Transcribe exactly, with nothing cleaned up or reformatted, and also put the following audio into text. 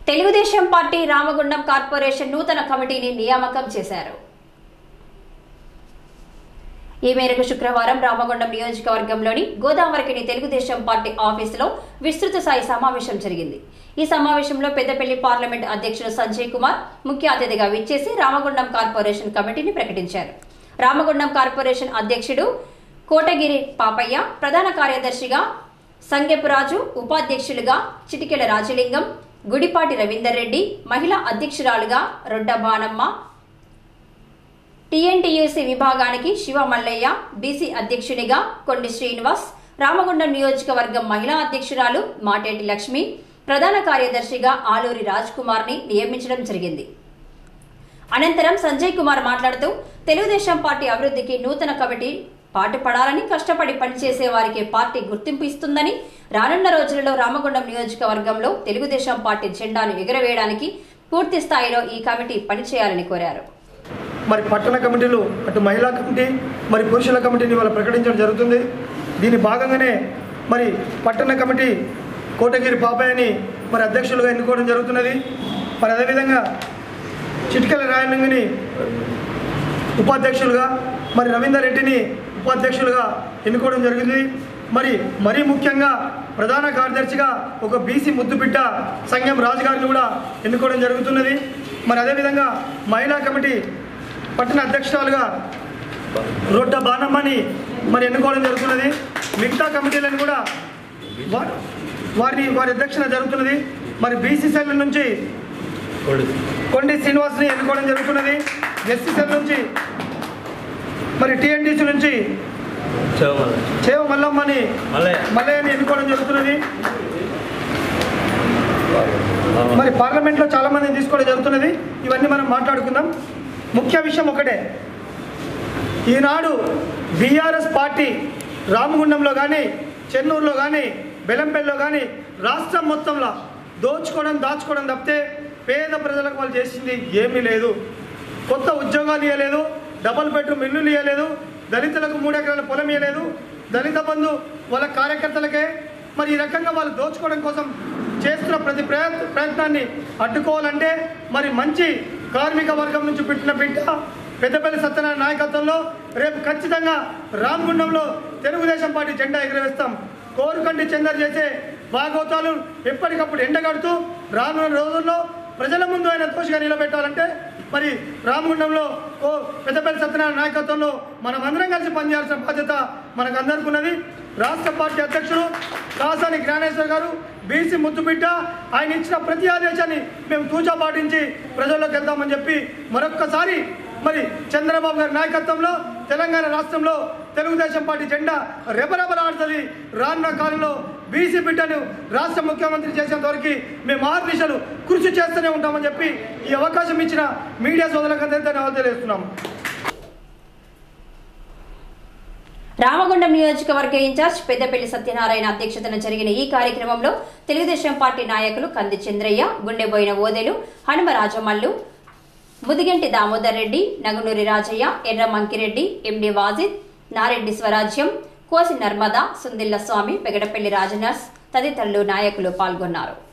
Telugu Desam party Ramagundam corporation నూతన కమిటీని నియామకం చేశారు. ఈ మేరకు శుక్రవారం రామగుండం నియోజకవర్గంలోని గోదావరికిని తెలుగుదేశం పార్టీ ఆఫీసులో విస్తృత స్థాయి సమావేశం జరిగింది. ఈ సమావేశంలో పెద్దపల్లి పార్లమెంట్ అధ్యక్షుడు సంజయ్ కుమార్ ముఖ్య అతిథిగా విచ్చేసి రామగుండం కార్పొరేషన్ కమిటీని ప్రకటించారు. రామగుండం కార్పొరేషన్ అధ్యక్షుడు కోటగిరి పాపయ్య, ప్రధాన కార్యదర్శిగా సంగెపురాజు, ఉపాధ్యక్షులుగా చిటికెల రాజలింగం, గుడిపాటి రవీందర్ రెడ్డి, మహిళా అధ్యక్షురాలుగా రొడ్డ బాణమ్మ, టీఎన్టీయూసీ విభాగానికి శివ మల్లయ్య, బీసీ అధ్యక్షునిగా కొండి శ్రీనివాస్, రామగుండం నియోజకవర్గం మహిళా అధ్యక్షురాలు మాటేటి లక్ష్మి, ప్రధాన కార్యదర్శిగా ఆలూరి రాజ్ కుమార్ ని నియమించడం జరిగింది. అనంతరం సంజయ్ కుమార్ మాట్లాడుతూ తెలుగుదేశం పార్టీ అభివృద్ధికి నూతన కమిటీ పాటుపడాలని, కష్టపడి పనిచేసే వారికి పార్టీ గుర్తింపు ఇస్తుందని, రానున్న రోజులలో రామగుండం నియోజకవర్గంలో తెలుగుదేశం పార్టీ జెండాను ఎగురవేయడానికి పూర్తి స్థాయిలో ఈ కమిటీ పనిచేయాలని కోరారు. మరి పట్టణ కమిటీలు అటు మహిళా కమిటీ మరి పురుషుల కమిటీని వాళ్ళు ప్రకటించడం జరుగుతుంది. దీని భాగంగానే మరి పట్టణ కమిటీ కోటగిరి పాపయ్యని మరి అధ్యక్షులుగా ఎన్నుకోవడం జరుగుతున్నది. మరి అదేవిధంగా చిటికెల రాయలింగని ఉపాధ్యక్షులుగా, మరి రవీందర్ రెడ్డిని ఉపాధ్యక్షులుగా ఎన్నుకోవడం జరిగింది. మరి మరీ ముఖ్యంగా ప్రధాన కార్యదర్శిగా ఒక బీసీ ముద్దుబిడ్డ సంఘం రాజు గారిని కూడా ఎన్నుకోవడం జరుగుతున్నది. మరి అదేవిధంగా మహిళా కమిటీ పట్టణ అధ్యక్షురాలుగా రొడ్డ బాణమ్మని మరి ఎన్నుకోవడం జరుగుతున్నది. మిగతా కమిటీలను కూడా వారిని వారి అధ్యక్షత జరుగుతున్నది. మరి బీసీ సెల్ నుంచి కొండి శ్రీనివాస్ని ఎన్నుకోవడం జరుగుతున్నది. ఎస్సీ సెల్ నుంచి మరి టీఎన్టీసీ నుంచి చేవ మల్లమ్మని మల్లయ్యని ఎన్నుకోవడం జరుగుతున్నది. మరి పార్లమెంట్లో చాలా మందిని తీసుకోవడం జరుగుతున్నది. ఇవన్నీ మనం మాట్లాడుకుందాం. ముఖ్య విషయం ఒకటే, ఈనాడు బీఆర్ఎస్ పార్టీ రామగుండంలో కానీ, చెన్నూరులో కానీ, బెల్లంపల్లిలో కానీ రాష్ట్రం మొత్తంలో దోచుకోవడం దాచుకోవడం తప్పితే పేద ప్రజలకు వాళ్ళు చేసింది ఏమీ లేదు. కొత్త ఉద్యోగాలు ఇవ్వలేదు, డబుల్ బెడ్రూమ్ ఇల్లులు ఇవ్వలేదు, దళితులకు మూడు ఎకరాల పొలం ఇవ్వలేదు, దళిత బంధు వాళ్ళ కార్యకర్తలకే. మరి ఈ రకంగా వాళ్ళు దోచుకోవడం కోసం చేస్తున్న ప్రతి ప్రయత్నాన్ని అడ్డుకోవాలంటే మరి మంచి కార్మిక వర్గం నుంచి పెట్టిన బిడ్డ పెద్దపల్లి సత్యనారాయణ నాయకత్వంలో రేపు ఖచ్చితంగా రామగుండంలో తెలుగుదేశం పార్టీ జెండా ఎగురవేస్తాం. కోరుకండి చందర్ చేసే భాగవతాలు ఎప్పటికప్పుడు ఎండగడుతూ రానున్న రోజుల్లో ప్రజల ముందు ఆయన దోషిగా నిలబెట్టాలంటే మరి రామగుండంలో ఓ పెద్దపల్లి సత్యనారాయణ నాయకత్వంలో మనం అందరం కలిసి పనిచేయాల్సిన బాధ్యత మనకు అందరికీ ఉన్నది. రాష్ట్ర పార్టీ అధ్యక్షుడు కాసాని జ్ఞానేశ్వర్ గారు బీసీ ముద్దుబిడ్డ, ఆయన ఇచ్చిన ప్రతి ఆదేశాన్ని మేము తూచా పాటించి ప్రజల్లోకి వెళ్దామని చెప్పి మరొక్కసారి మరి చంద్రబాబు గారి నాయకత్వంలో తెలంగాణ రాష్ట్రంలో తెలుగుదేశం పార్టీ జెండా రెపరెపలాడుతుంది. రానున్న కాలంలో బీసీ బిడ్డను రాష్ట్ర ముఖ్యమంత్రి చేసేంత వరకు మేము ఆరు దిశలు కృషి చేస్తూనే ఉంటామని చెప్పి ఈ అవకాశం ఇచ్చిన మీడియా సోదరులకు అందరికీ తెలియజేస్తున్నాం. రామగుండం నియోజకవర్గ ఇన్ఛార్జ్ పెద్దపల్లి సత్యనారాయణ అధ్యక్షతన జరిగిన ఈ కార్యక్రమంలో తెలుగుదేశం పార్టీ నాయకులు కంది చంద్రయ్య, గుండెబోయిన ఓదెలు, హనుమరాజమల్లు, ముదిగంటి దామోదర్ రెడ్డి, నగునూరి రాజయ్య, ఎర్ర మంకిరెడ్డి, ఎండి వాజిద్, నారెడ్డి స్వరాజ్యం, కోసి నర్మదా, సుందిల్ల స్వామి, పెగడపల్లి రాజనర్స్ తదితరులు నాయకులు పాల్గొన్నారు.